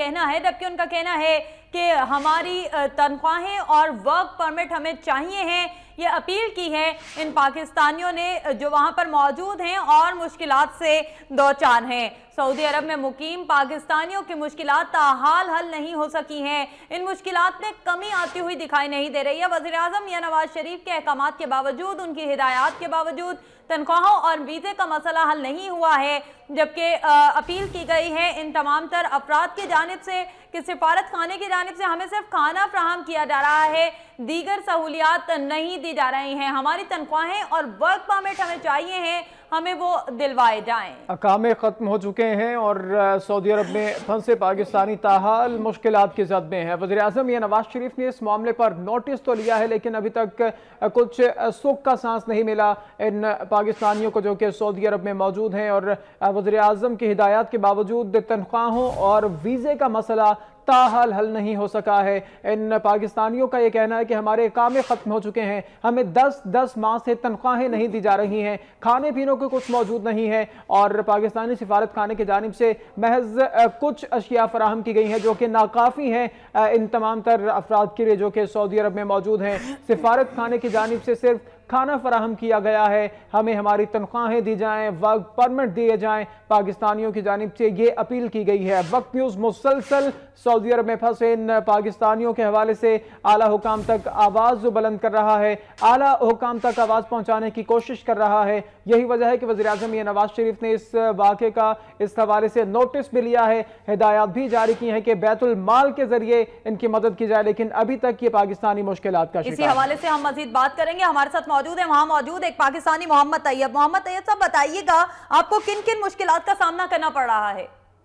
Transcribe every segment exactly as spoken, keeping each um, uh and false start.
कहना है, जबकि उनका कहना है कि हमारी तनख्वाहें और वर्क परमिट हमें चाहिए हैं। ये अपील की है इन पाकिस्तानियों ने जो वहां पर मौजूद हैं और मुश्किलात से दो चार हैं। सऊदी अरब में मुकीम पाकिस्तानियों की मुश्किलात ताहाल हल नहीं हो सकी हैं। इन मुश्किलात में कमी आती हुई दिखाई नहीं दे रही है। वज़ीर आज़म या नवाज शरीफ के अहकामात के बावजूद, उनकी हिदायत के बावजूद तनख्वाहों और वीज़े का मसला हल नहीं हुआ है, जबकि अपील की गई है इन तमाम तर अफराद की जानिब से कि सिफारत खाने की जानिब से हमें सिर्फ खाना फराहम किया जा रहा है, दीगर सहूलियात नहीं दी जा रही हैं। हमारी तनख्वाहें और वर्क परमिट हमें चाहिए हैं, हमें वो दिलवाए जाएं। अकामे ख़त्म हो चुके हैं और सऊदी अरब में फंसे पाकिस्तानी ताहाल मुश्किलात की ज़द में है। वज़ीर आज़म या नवाज शरीफ ने इस मामले पर नोटिस तो लिया है, लेकिन अभी तक कुछ सुख का सांस नहीं मिला इन पाकिस्तानियों को जो कि सऊदी अरब में मौजूद हैं। और वज़ीर आज़म की हिदायत के बावजूद तनख्वाहों और वीज़े का मसला ताहाल हल नहीं हो सका है। इन पाकिस्तानियों का ये कहना है कि हमारे कामें ख़त्म हो चुके हैं, हमें दस दस माह से तनख्वाहें नहीं दी जा रही हैं, खाने पीने को कुछ मौजूद नहीं है और पाकिस्तानी सिफारत खाने की जानिब से महज कुछ अशिया फराहम की गई हैं जो कि नाकाफ़ी हैं इन तमाम तर अफराद के लिए जो कि सऊदी अरब में मौजूद हैं। सिफारत खाने की जानिब से सिर्फ खाना फराहम किया गया है, हमें हमारी तनख्वाहें दी जाएं, वर्क परमिट दिए जाएं। पाकिस्तानियों की जानिब से ये अपील की गई है। वक्त न्यूज़ मुसलसल सऊदी अरब में फंसे इन पाकिस्तानियों के हवाले से आला हुकाम तक आवाज़ बुलंद कर रहा है, आला हुकाम तक आवाज़ पहुँचाने की कोशिश कर रहा है। यही वजह है कि वज़ीर आज़म या नवाज शरीफ ने इस वाक़े का इस हवाले से नोटिस भी लिया है, हिदायत भी जारी की हैं कि बैतुल माल के जरिए इनकी मदद की जाए, लेकिन अभी तक ये पाकिस्तानी मुश्किलात का शिकार। इसी हवाले से हम मज़ीद बात करेंगे। हमारे साथ मौजूद है वहाँ मौजूद एक पाकिस्तानी मोहम्मद तैयब। मोहम्मद तैयब साहब, बताइएगा आपको किन किन मुश्किलात का सामना करना पड़ रहा है?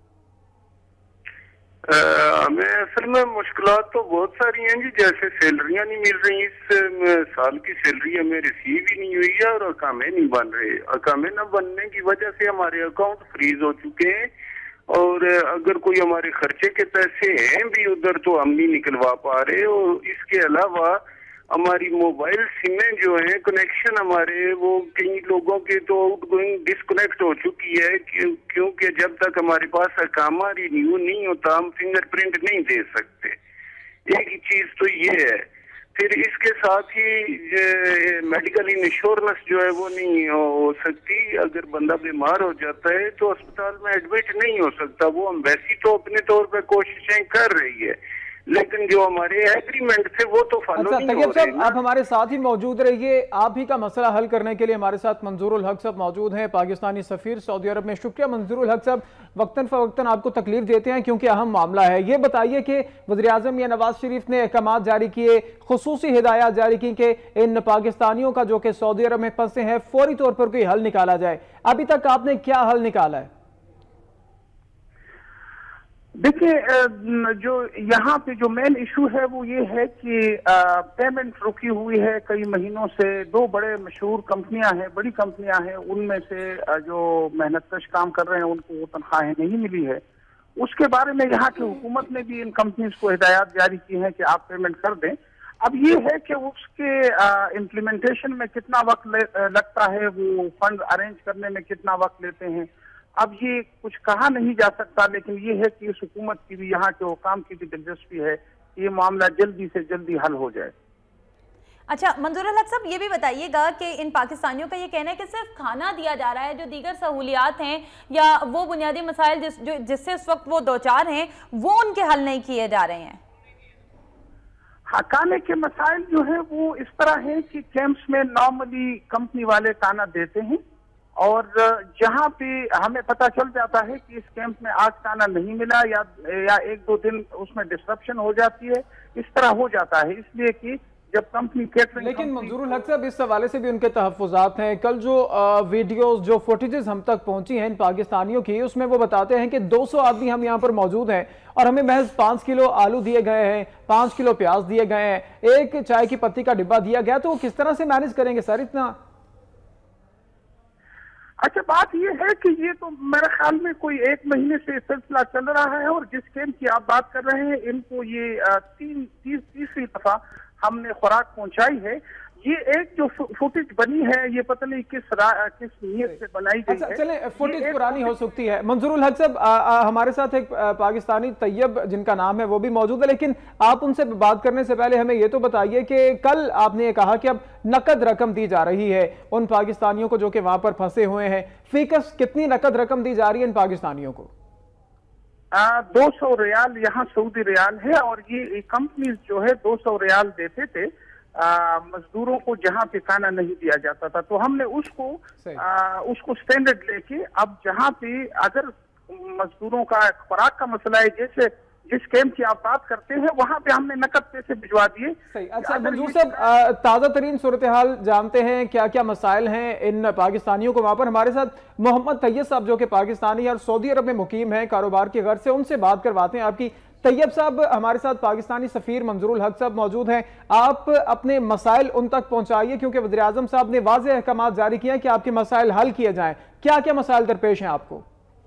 हमें असल में मुश्किलात तो बहुत सारी हैं जी, जैसे सैलरियां नहीं मिल रही, इस साल की सैलरी हमें रिसीव ही नहीं हुई है और अकामे नहीं बन रहे। अकामे न बनने की वजह से हमारे अकाउंट फ्रीज हो चुके हैं और अगर कोई हमारे खर्चे के पैसे हैं भी उधर तो हम नहीं निकलवा पा रहे। और इसके अलावा हमारी मोबाइल सिमें जो हैं, कनेक्शन हमारे वो कई लोगों के तो आउटगोइंग डिस्कनेक्ट हो चुकी है, क्योंकि जब तक हमारे पास अकामा रिन्यू नहीं होता हम फिंगरप्रिंट नहीं दे सकते। एक ही चीज तो ये है। फिर इसके साथ ही मेडिकल इंश्योरेंस जो है वो नहीं हो सकती। अगर बंदा बीमार हो जाता है तो अस्पताल में एडमिट नहीं हो सकता। वो हम वैसी तो अपने तौर पर कोशिशें कर रही है, लेकिन जो हमारे एग्रीमेंट थे वो तो फॉलो अच्छा, नहीं हो रहे हैं। आप हमारे साथ ही मौजूद रहिए। आप ही का मसला हल करने के लिए हमारे साथ मंजूरुल हक साहब मौजूद हैं, पाकिस्तानी सफीर सऊदी अरब में। शुक्रिया मंजूरुल हक साहब, वक्तन फवक्तन आपको तकलीफ देते हैं क्योंकि अहम मामला है। ये बताइए कि वज़ीर आज़म या नवाज शरीफ ने अहकामात जारी किए, खुसूसी हिदायत जारी की कि इन पाकिस्तानियों का जो कि सऊदी अरब में फंसे हैं फौरी तौर पर कोई हल निकाला जाए। अभी तक आपने क्या हल निकाला है? देखिए, जो यहाँ पे जो मेन इशू है वो ये है कि पेमेंट रुकी हुई है कई महीनों से। दो बड़े मशहूर कंपनियां हैं, बड़ी कंपनियां हैं, उनमें से जो मेहनतकश काम कर रहे हैं उनको वो तनख्वाहें नहीं मिली है। उसके बारे में यहाँ की हुकूमत ने भी इन कंपनीज को हिदायत जारी की है कि आप पेमेंट कर दें। अब ये है कि उसके इम्प्लीमेंटेशन में कितना वक्त लगता है, वो फंड अरेंज करने में कितना वक्त लेते हैं, अब ये कुछ कहा नहीं जा सकता। लेकिन ये है कि इस हुकूमत की भी, यहाँ के हुकाम की भी दिलचस्पी है कि ये मामला जल्दी से जल्दी हल हो जाए। अच्छा मंजूरुल हक साहब, ये भी बताइएगा कि इन पाकिस्तानियों का ये कहना है कि सिर्फ खाना दिया जा रहा है, जो दीगर सहूलियात हैं या वो बुनियादी मसाइल जिस जो जिससे इस वक्त वो दो चार हैं वो उनके हल नहीं किए जा रहे हैं। हाँ, खाने के मसाइल जो है वो इस तरह है कि कैंप्स में नॉर्मली कंपनी वाले खाना देते हैं और जहाँ पे हमें पता चल जाता है कि इस कैंप में आज खाना नहीं मिला या या एक दो दिन उसमें डिस्ट्रप्शन हो जाती है, इस तरह हो जाता है। इसलिए कि जब कंपनी केटरिंग, लेकिन मंजूरुल हक साहब इस हवाले से भी उनके तहफ़्फ़ुज़ात हैं। कल जो वीडियोस जो फुटेजेस हम तक पहुंची हैं इन पाकिस्तानियों की, उसमें वो बताते हैं कि दो सौ आदमी हम यहाँ पर मौजूद हैं और हमें महज पाँच किलो आलू दिए गए हैं, पाँच किलो प्याज दिए गए हैं, एक चाय की पत्ती का डिब्बा दिया गया। तो वो किस तरह से मैनेज करेंगे सर इतना? अच्छा, बात ये है कि ये तो मेरे ख्याल में कोई एक महीने से सिलसिला चल रहा है और जिस कैंप की आप बात कर रहे हैं इनको ये तीन तीस तीसरी दफा हमने खुराक पहुंचाई है। ये एक जो फुटेज बनी है ये पता नहीं किस किस नीयत से बनाई गई अच्छा, है। चले फुटेज पुरानी हो सकती है। मंजूरुल हक साहब, हमारे साथ एक पाकिस्तानी तैयब जिनका नाम है वो भी मौजूद है, लेकिन आप उनसे बात करने से पहले हमें ये तो बताइए कि कल आपने ये कहा कि अब नकद रकम दी जा रही है उन पाकिस्तानियों को जो कि वहां पर फंसे हुए हैं। फीकस कितनी नकद रकम दी जा रही है इन पाकिस्तानियों को? दो सौ रियाल यहाँ सऊदी रियाल है, और ये कंपनी जो है दो सौ रियाल देते थे आ, मजदूरों को जहाँ पे खाना नहीं दिया जाता था। तो हमने उसको आ, उसको स्टैंडर्ड लेके अब जहाँ पे अगर मजदूरों का खुराक का मसला है, जैसे जिस कैंप की आप बात करते हैं वहां पे हमने नकद पैसे भिजवा दिए। सही। अच्छा मंजूर साहब, ताजा तरीन सूरत हाल जानते हैं, क्या क्या मसाइल हैं इन पाकिस्तानियों को वहां पर? हमारे साथ मोहम्मद तैयब साहब जो कि पाकिस्तानी और सऊदी अरब में मुकीम है कारोबार की गर्ज से, उनसे बात करवाते हैं आपकी। तैयब साहब, हमारे साथ पाकिस्तानी सफीर मंजूरुल हक साहब मौजूद हैं। आप अपने मसाइल उन तक पहुंचाइए, क्योंकि वज़ीर आज़म साहब ने वाज़ेह अहकाम जारी किए हैं कि आपके मसाइल हल किए जाएं। क्या क्या मसाइल दरपेश हैं आपको?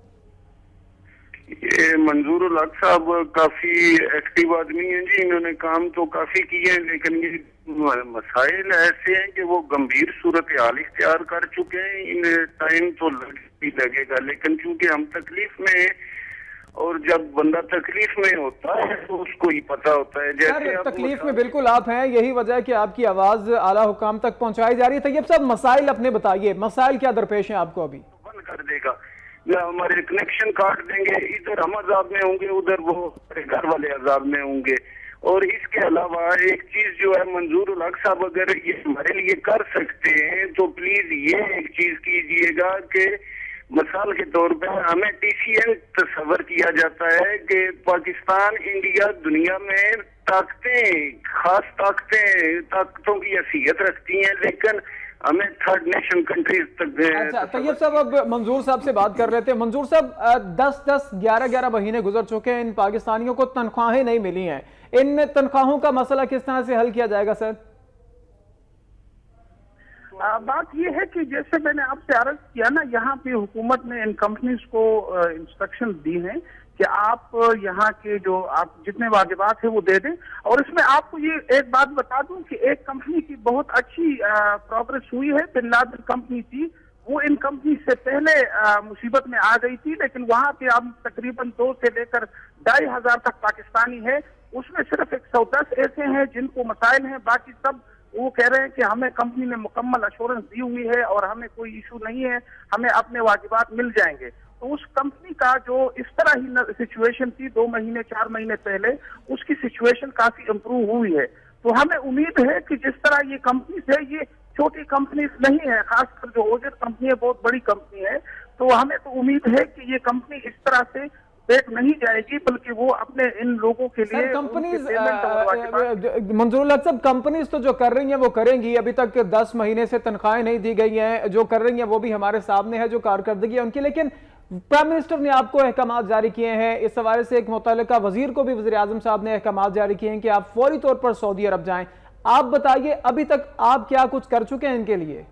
ये मंजूरुल हक साहब काफी एक्टिव आदमी हैं जी, इन्होंने काम तो काफी किए हैं, लेकिन ये मसाइल ऐसे हैं कि वो गंभीर सूरत हाल इख्तियार कर चुके हैं। इन्हें टाइम तो लग भी लगेगा, लेकिन चूंकि हम तकलीफ में हैं और जब बंदा तकलीफ में होता है तो उसको ही पता होता है। जैसे तकलीफ में बिल्कुल आप हैं, यही वजह है कि आपकी आवाज आला हुकाम तक पहुंचाई जा रही है। तैयब साहब, मसाइल अपने बताइए, मसाइल क्या दरपेश हैं आपको? अभी बंद कर देगा या हमारे कनेक्शन काट देंगे, इधर हम अजाब में होंगे, उधर वो घर वाले अजाब में होंगे। और इसके अलावा एक चीज जो है मंजूरुल हक साहब, अगर ये हमारे लिए कर सकते हैं तो प्लीज ये एक चीज कीजिएगा कि मिसाल के तौर पर हमें टीसीएल तस्वर किया जाता है कि पाकिस्तान इंडिया दुनिया में ताकतें, खास ताकतें ताकतों की हैसियत रखती हैं, लेकिन हमें थर्ड नेशन कंट्रीज तक। अच्छा तैयब साहब, अब मंजूर साहब से बात कर रहे थे। मंजूर साहब, दस दस ग्यारह ग्यारह महीने गुजर चुके हैं, इन पाकिस्तानियों को तनख्वाहें नहीं मिली हैं। इन तनख्वाहों का मसला किस तरह से हल किया जाएगा सर? आ, बात यह है कि जैसे मैंने आपसे अर्ज किया ना, यहाँ पे हुकूमत ने इन कंपनीज को इंस्ट्रक्शन दी हैं कि आप यहाँ के जो आप जितने वाजिबात है वो दे दें। और इसमें आपको ये एक बात बता दूं कि एक कंपनी की बहुत अच्छी प्रोग्रेस हुई है, बिन लादेन कंपनी थी, वो इन कंपनी से पहले मुसीबत में आ गई थी, लेकिन वहाँ पे अब तकरीबन दो से लेकर ढाई हजार तक पाकिस्तानी है। उसमें सिर्फ एक सौ दस ऐसे हैं जिनको मसाइल हैं, बाकी सब वो कह रहे हैं कि हमें कंपनी ने मुकम्मल अश्योरेंस दी हुई है और हमें कोई इशू नहीं है, हमें अपने वाजिबात मिल जाएंगे। तो उस कंपनी का जो इस तरह ही सिचुएशन थी दो महीने चार महीने पहले, उसकी सिचुएशन काफी इम्प्रूव हुई है। तो हमें उम्मीद है कि जिस तरह ये कंपनी है, ये छोटी कंपनी नहीं है, खासकर जो ओजर कंपनी है बहुत बड़ी कंपनी है, तो हमें तो उम्मीद है कि ये कंपनी इस तरह से पेट नहीं जाएगी, बल्कि वो अपने इन लोगों के लिए कंपनीज मंजूरुल हक साहब, कंपनीज तो जो कर रही हैं वो करेंगी। अभी तक दस महीने से तनख्वाहें नहीं दी गई हैं, जो कर रही हैं वो भी हमारे सामने है, जो कारकर्दगी है उनकी। लेकिन प्राइम मिनिस्टर ने आपको अहकाम जारी किए हैं, इस हवाले से एक मुतल्लिका वजीर को भी वज़ीर आज़म साहब ने अहकाम जारी किए हैं कि आप फौरी तौर पर सऊदी अरब जाएं। आप बताइए, अभी तक आप क्या कुछ कर चुके हैं इनके लिए?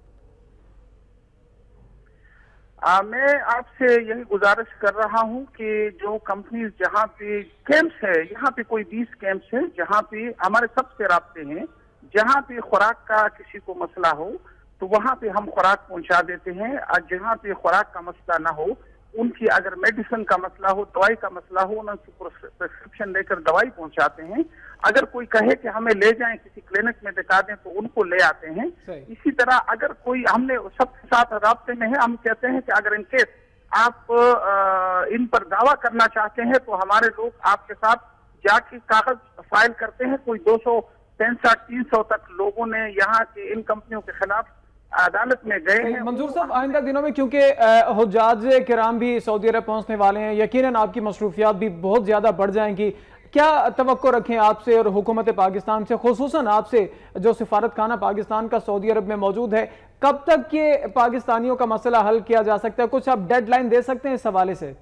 आ, मैं आपसे यही गुजारिश कर रहा हूं कि जो कंपनीज जहां पे कैंप्स है, यहाँ पे कोई बीस कैंप्स है जहां पे हमारे सबसे राब्ते हैं, जहां पे खुराक का किसी को मसला हो तो वहां पे हम खुराक पहुंचा देते हैं। और जहां पे खुराक का मसला ना हो, उनकी अगर मेडिसिन का मसला हो, दवाई का मसला हो, उनकी प्रिस्क्रिप्शन लेकर दवाई पहुंचाते हैं। अगर कोई कहे कि हमें ले जाएं किसी क्लिनिक में दिखा दें तो उनको ले आते हैं। इसी तरह अगर कोई, हमने सबके साथ राब्ते में है, हम कहते हैं कि अगर इनकेस आप आ, इन पर दावा करना चाहते हैं तो हमारे लोग आपके साथ जाके कागज फाइल करते हैं। कोई दो सौ पैंसठ तीन सौ तक लोगों ने यहाँ के इन कंपनियों के खिलाफ अदालत में गए हैं। मंजूर साहब, आइंदा दिनों में क्योंकि हुज्जाज किराम भी सऊदी अरब पहुंचने वाले हैं, यकीनन आपकी मसरूफियात भी बहुत ज्यादा बढ़ जाएंगी। क्या तवक्को रखें आपसे और हुकूमत पाकिस्तान से, खुसूसन आपसे जो सिफारत खाना पाकिस्तान का सऊदी अरब में मौजूद है, कब तक ये पाकिस्तानियों का मसला हल किया जा सकता है? कुछ आप डेडलाइन दे सकते हैं इस हवाले से?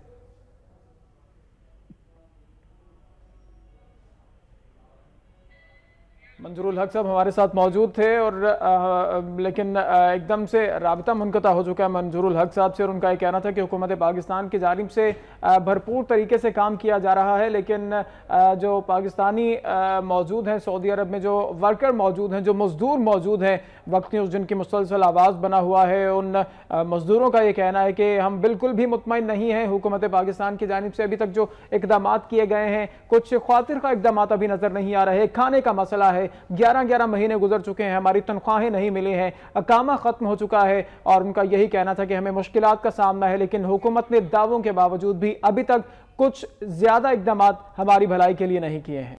मंजूरुल हक साहब हमारे साथ मौजूद थे और आ, लेकिन आ, एकदम से राबता मुनक़ता हो चुका है मंजूरुल हक साहब से, और उनका ये कहना था कि हुकूमत पाकिस्तान की जानिब से भरपूर तरीके से काम किया जा रहा है, लेकिन आ, जो पाकिस्तानी मौजूद हैं सऊदी अरब में, जो वर्कर मौजूद हैं, जो मजदूर मौजूद हैं, वक्त न्यूज़ जिनकी मुसलसल आवाज़ बना हुआ है, उन मजदूरों का ये कहना है कि हम बिल्कुल भी मुतमईन नहीं हैं हुकूमत पाकिस्तान की जानिब से। अभी तक जो इकदाम किए गए हैं, कुछ ख्वातिर का इकदाम अभी नजर नहीं आ रहे। खाने का मसला है, ग्यारह ग्यारह महीने गुजर चुके हैं, हमारी तनख्वाहें नहीं मिली हैं, अकामा खत्म हो चुका है, और उनका यही कहना था कि हमें मुश्किलात का सामना है, लेकिन हुकूमत ने दावों के बावजूद भी अभी तक कुछ ज्यादा इकदाम हमारी भलाई के लिए नहीं किए हैं।